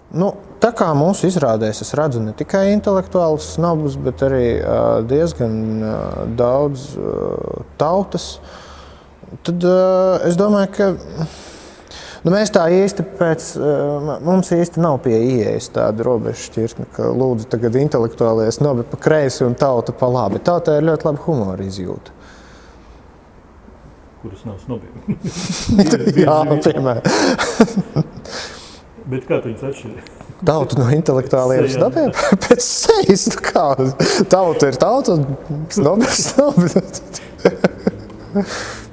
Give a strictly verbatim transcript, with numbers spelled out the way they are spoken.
Nu, tā kā mūsu izrādēs es redzu ne tikai intelektuālus snobus, bet arī uh, diezgan uh, daudz uh, tautas, tad uh, es domāju, ka nu, mēs tā īsti pēc, uh, mums īsti nav pie ieejas tāda robeža šķirtne, ka lūdzu tagad intelektuālie snobi pa kreisi un tauta pa labi. Tauta ir ļoti laba humora izjūta. Kuras nav snobiem. Jā, piemēram. Bet kā tu viņus atšķiri? Tauta no intelektuāliem snobiem? Pēc sejas, nu kā? Tauta ir tauta, un snobi ir snobi.